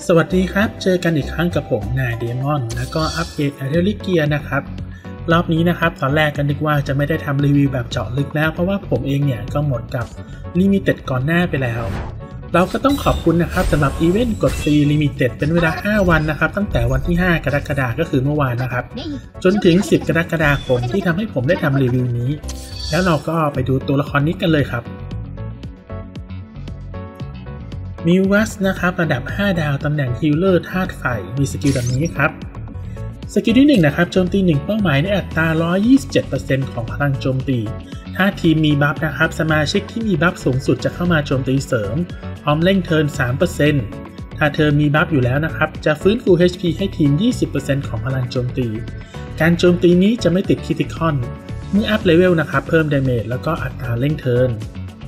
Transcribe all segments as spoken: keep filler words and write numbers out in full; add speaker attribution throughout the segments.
Speaker 1: สวัสดีครับเจอกันอีกครั้งกับผมนายเดมอนแล้วก็อัปเดตอาร์เทลิเกียนะครับรอบนี้นะครับตอนแรกกันนึกว่าจะไม่ได้ทำรีวิวแบบเจาะลึกแล้วเพราะว่าผมเองเนี่ยก็หมดกับลิมิเต็ดก่อนหน้าไปแล้วเราก็ต้องขอบคุณนะครับสำหรับอีเวนต์กดฟรีลิมิเต็ดเป็นเวลาห้าวันนะครับตั้งแต่วันที่ห้ากรกฎาคมก็คือเมื่อวานนะครับจนถึงสิบกรกฎาคมที่ทำให้ผมได้ทำรีวิวนี้แล้วเราก็ไปดูตัวละครนี้กันเลยครับมิวัสนะครับระดับห้าดาวตำแหน่งฮีลเลอร์ธาตุไฟมีสกิลแบบนี้ครับสกิลที่หนึ่งนะครับโจมตีหนึ่งเป้าหมายในอัตรา หนึ่งร้อยยี่สิบเจ็ดเปอร์เซ็นต์ ของพลังโจมตีถ้าทีมมีบัฟนะครับสมาชิกที่มีบัฟสูงสุดจะเข้ามาโจมตีเสริมพร้อมเร่งเทิร์น สามเปอร์เซ็นต์ ถ้าเธอมีบัฟอยู่แล้วนะครับจะฟื้นฟู เอช พี ให้ทีม ยี่สิบเปอร์เซ็นต์ ของพลังโจมตีการโจมตีนี้จะไม่ติดคริติคอลเมื่ออัพเลเวลนะครับเพิ่มดาเมจแล้วก็อัตราเร่งเทิร์น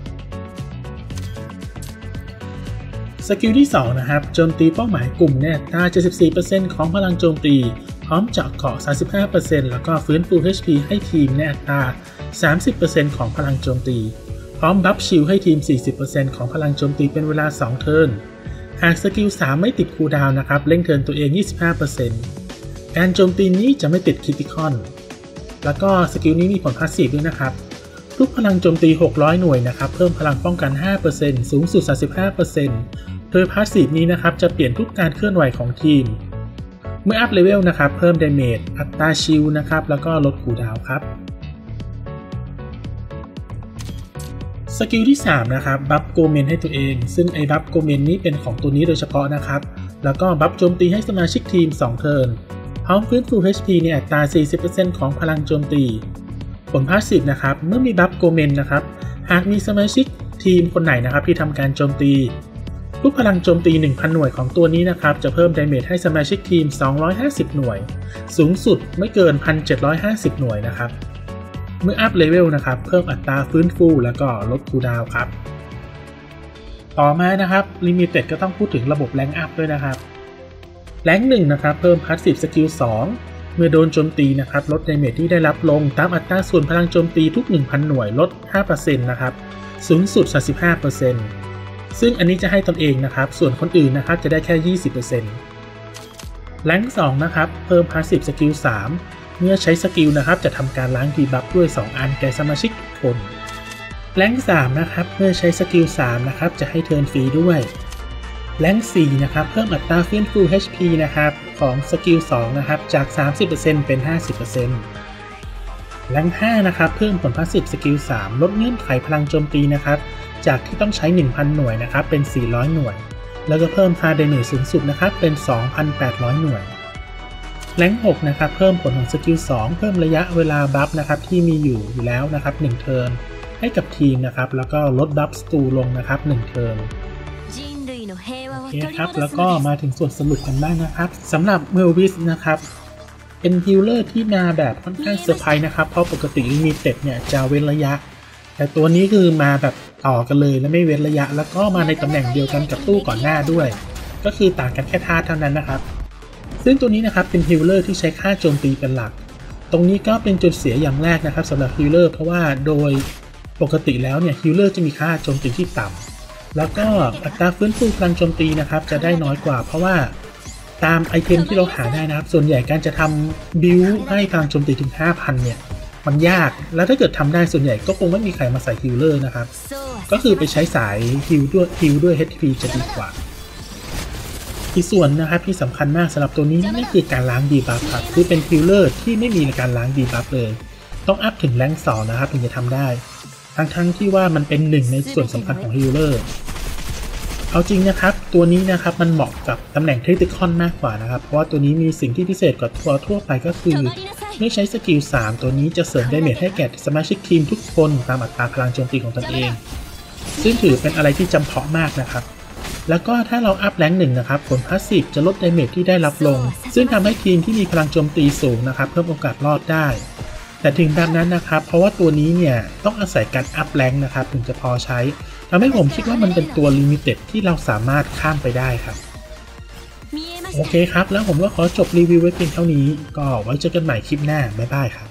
Speaker 1: สกิลที่สองนะครับโจมตีเป้าหมายกลุ่มในอัตรา เจ็ดสิบสี่เปอร์เซ็นต์ ของพลังโจมตีพร้อมเจาะเกาะ สามสิบห้าเปอร์เซ็นต์ แล้วก็ฟื้นฟู เอช พี ให้ทีมในอัตรา สามสิบเปอร์เซ็นต์ ของพลังโจมตีพร้อมบัฟชิลให้ทีม สี่สิบเปอร์เซ็นต์ ของพลังโจมตีเป็นเวลาสองเทิร์นหากสกิลสามไม่ติดคูลดาวน์นะครับเร่งเทิร์นตัวเอง ยี่สิบห้าเปอร์เซ็นต์ การโจมตีนี้จะไม่ติดคริติคอลแล้วก็สกิลนี้มีผลพาสซีฟด้วยนะครับทุกพลังโจมตีหกร้อยหน่วยนะครับเพิ่มพลังป้องกัน ห้าเปอร์เซ็นต์ สูงสุด สามสิบห้าเปอร์เซ็นต์โดยพาสซีฟนี้นะครับจะเปลี่ยนทุกการเคลื่อนไหวของทีมเมื่ออัพเลเวลนะครับเพิ่มดาเมจอัตราชิลนะครับแล้วก็ลดคูลดาวน์ครับสกิลที่สามนะครับบัฟโกเมนให้ตัวเองซึ่งไอ้บัฟโกเมนนี้เป็นของตัวนี้โดยเฉพาะนะครับแล้วก็บัฟโจมตีให้สมาชิกทีมสองเทิร์นพร้อมฟื้นฟู เอช พี ในอัตรา สี่สิบเปอร์เซ็นต์ ของพลังโจมตีผลพาสซีฟนะครับเมื่อมีบัฟโกเมนนะครับหากมีสมาชิกทีมคนไหนนะครับที่ทำการโจมตีทุกพลังโจมตี หนึ่งพัน หน่วยของตัวนี้นะครับจะเพิ่มดาเมจให้สมาชิกทีมสองร้อยห้าสิบหน่วยสูงสุดไม่เกิน หนึ่งพันเจ็ดร้อยห้าสิบ หน่วยนะครับเมื่ออัพเลเวลนะครับเพิ่มอัตราฟื้นฟูแล้วก็ลดคูลดาวน์ครับต่อมานะครับลิมิเต็ดก็ต้องพูดถึงระบบแรงอัพด้วยนะครับแรงหนึ่งนะครับเพิ่มพาสซีฟสกิลสองเมื่อโดนโจมตีนะครับลดดาเมจที่ได้รับลงตามอัตราส่วนพลังโจมตีทุก หนึ่งพัน หน่วยลด ห้าเปอร์เซ็นต์ นะครับสูงสุด สามสิบห้าเปอร์เซ็นต์ ซึ่งอันนี้จะให้ตนเองนะครับส่วนคนอื่นนะครับจะได้แค่ ยี่สิบเปอร์เซ็นต์ แรงสองนะครับเพิ่มพาสซีฟสกิลสามเมื่อใช้สกิลนะครับจะทำการล้างดีบัฟด้วยสองอันแก่สมาชิกทุกคนแรงสามนะครับเมื่อใช้สกิลสามนะครับจะให้เทิร์นฟรีด้วยแรงสี่นะครับเพิ่มอัตราฟื้นฟู เอช พี นะครับของสกิลสองนะครับจาก สามสิบเปอร์เซ็นต์ เป็น ห้าสิบเปอร์เซ็นต์ แรงห้านะครับเพิ่มผลพาสซีฟสกิลสามลดเงื่อนไขพลังโจมตีนะครับจากที่ต้องใช้ หนึ่งพัน หน่วยนะครับเป็น สี่ร้อยหน่วยแล้วก็เพิ่มค่าดาเมจสูงสุดนะครับเป็น สองพันแปดร้อย หน่วยแรงหกนะครับเพิ่มผลของสกิลสองเพิ่มระยะเวลาบัฟนะครับที่มีอยู่อยู่แล้วนะครับหนึ่งเทิร์นให้กับทีมนะครับแล้วก็ลดบัฟสตูลงนะครับหนึ่งเทิร์นโอเคครับแล้วก็มาถึงส่วนสรุปกันบ้างนะครับสำหรับเมลวิสนะครับเป็นฮีลเลอร์ที่มาแบบค่อนข้างเซอร์ไพรส์นะครับเพราะปกติลิมิเต็ดเนี่ยจะเว้นระยะแต่ตัวนี้คือมาแบบต่อกันเลยและไม่เว้นระยะแล้วก็มาในตำแหน่งเดียวกันกับตู้ก่อนหน้าด้วยก็คือต่างกันแค่ธาตุเท่านั้นนะครับซึ่งตัวนี้นะครับเป็นฮีลเลอร์ที่ใช้ค่าโจมตีเป็นหลักตรงนี้ก็เป็นจุดเสียอย่างแรกนะครับสำหรับฮีลเลอร์เพราะว่าโดยปกติแล้วเนี่ยฮีลเลอร์จะมีค่าโจมตีที่ต่ำแล้วก็อัตราฟื้นฟูพลังโจมตีนะครับจะได้น้อยกว่าเพราะว่าตามไอเทมที่เราหาได้นะครับส่วนใหญ่การจะทำบิลด์ให้พลังโจมตีถึง ห้าพัน เนี่ยมันยากแล้วถ้าเกิดทำได้ส่วนใหญ่ก็คงไม่มีใครมาใส่ฮีลเลอร์นะครับก็คือไปใช้สายฮีลด้วยฮีลด้วย เอช พี จะดีกว่าอีกส่วนนะครับที่สำคัญมากสำหรับตัวนี้นั่นคือการล้างดีบัฟครับคือเป็นฮีลเลอร์ที่ไม่มีการล้างดีบัฟเลยต้องอัพถึงแรงสองนะครับถึงจะทำได้ทั้งๆที่ว่ามันเป็นหนึ่งในส่วนสำคัญของฮีลเลอร์เอาจริงนะครับตัวนี้นะครับมันเหมาะกับตำแหน่งคริติคอลมากกว่านะครับเพราะว่าตัวนี้มีสิ่งที่พิเศษกว่าตัวทั่วไปก็คือเมื่อใช้สกิลสามตัวนี้จะเสริมดาเมจให้แก่สมาชิกทีมทุกคนตามอัตราพลังโจมตีของตนเองซึ่งถือเป็นอะไรที่จำเพาะมากนะครับแล้วก็ถ้าเราอัพแรงหนึ่งนะครับผลพาสซีฟจะลดดาเมจที่ได้รับลงซึ่งทำให้ทีมที่มีพลังโจมตีสูงนะครับเพิ่มโอกาสรอดได้แต่ถึงแบบนั้นนะครับเพราะว่าตัวนี้เนี่ยต้องอาศัยการอัพแรงนะครับถึงจะพอใช้ทำให้ผมคิดว่ามันเป็นตัวลิมิเต็ดที่เราสามารถข้ามไปได้ครับโอเคครับแล้วผมก็ขอจบรีวิวไว้เพียงเท่านี้ก็ไว้เจอกันใหม่คลิปหน้าบ๊ายบายครับ